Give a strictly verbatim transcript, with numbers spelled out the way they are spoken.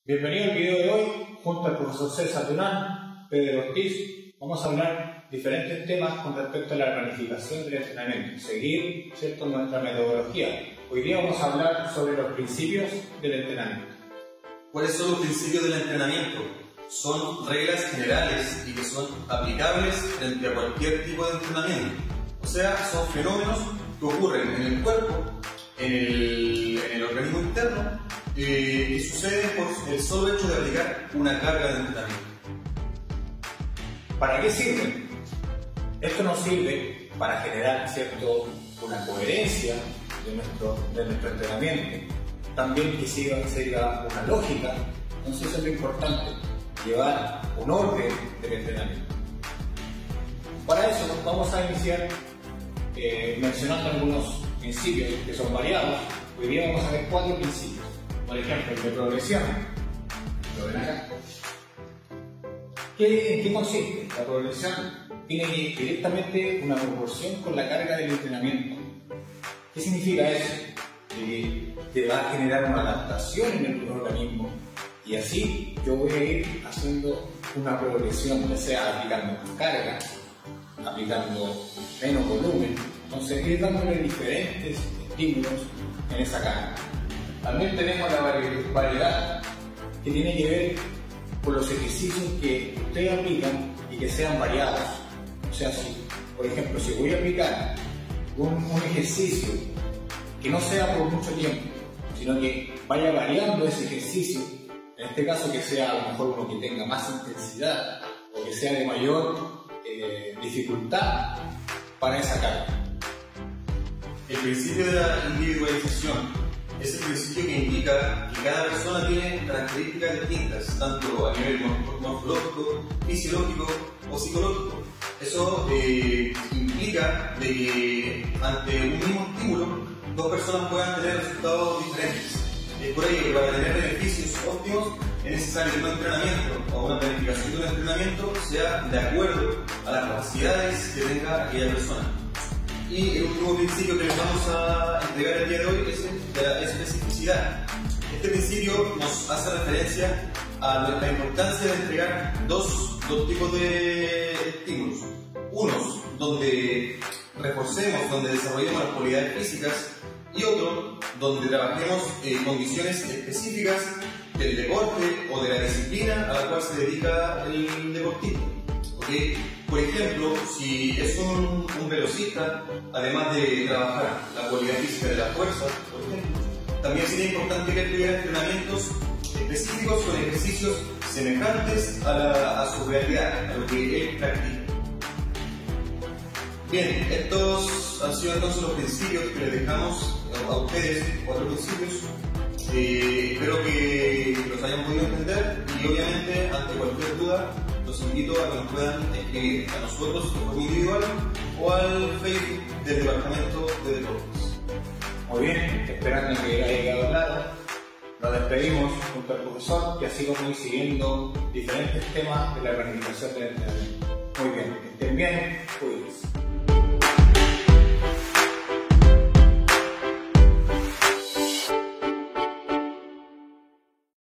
Bienvenido al video de hoy, junto al profesor César Durán, Pedro Ortiz. Vamos a hablar diferentes temas con respecto a la planificación del entrenamiento, seguir ¿cierto? nuestra metodología. Hoy día vamos a hablar sobre los principios del entrenamiento. ¿Cuáles son los principios del entrenamiento? Son reglas generales y que son aplicables frente a cualquier tipo de entrenamiento. O sea, son fenómenos que ocurren en el cuerpo, en el, en el organismo interno, eh, y suceden por el solo hecho de aplicar una carga de entrenamiento. ¿Para qué sirven? Esto nos sirve para generar ¿cierto? una coherencia de nuestro, de nuestro entrenamiento. También que siga, siga una lógica. Entonces eso es lo importante, llevar un orden del entrenamiento. Para eso vamos a iniciar eh, mencionando algunos principios que son variados. Hoy día vamos a ver cuatro principios. Por ejemplo, el de progresión. Lo ven acá. ¿Qué, ¿En qué consiste? La progresión tiene directamente una proporción con la carga del entrenamiento. ¿Qué significa eso? Que te va a generar una adaptación en el organismo y así yo voy a ir haciendo una progresión, ya sea aplicando más carga, aplicando menos volumen, entonces ir dándole diferentes estímulos en esa carga. También tenemos la variedad que tiene que ver con los ejercicios que ustedes aplican y que sean variados. O sea, si, por ejemplo, si voy a aplicar un, un ejercicio que no sea por mucho tiempo, sino que vaya variando ese ejercicio, en este caso que sea a lo mejor uno que tenga más intensidad o que sea de mayor eh, dificultad para esa carga. El principio de la individualización es el principio que indica que cada persona tiene características distintas, tanto a nivel morfológico, fisiológico o psicológico. Eso eh, implica de que ante un mismo estímulo, dos personas puedan tener resultados diferentes. Es por ello que para tener beneficios óptimos es necesario que un entrenamiento o una planificación de un entrenamiento sea de acuerdo a las capacidades que tenga aquella persona. Y el último principio que les vamos a entregar el día de hoy es el de la especificidad. Este principio nos hace referencia a la importancia de entregar dos, dos tipos de estímulos. Unos donde reforcemos, donde desarrollemos las cualidades físicas, y otro donde trabajemos eh, condiciones específicas del deporte o de la disciplina a la cual se dedica el deportista. ¿Okay? Por ejemplo, si es un, un velocista, además de trabajar la cualidad física de la fuerza, por ejemplo, también sería importante que tuviera entrenamientos específicos con ejercicios semejantes a, la, a su realidad, a lo que él practica. Bien, estos han sido entonces los principios que les dejamos a ustedes, cuatro principios. Eh, espero que los hayan podido entender y obviamente ante cualquier duda los invito a que nos puedan escribir a nosotros de forma individual o al Facebook del Departamento de Deportes. Muy bien, esperando que haya quedado claro, nos despedimos junto al profesor y así vamos a ir siguiendo diferentes temas de la planificación del entrenamiento. Muy bien, que estén bien, cuídense.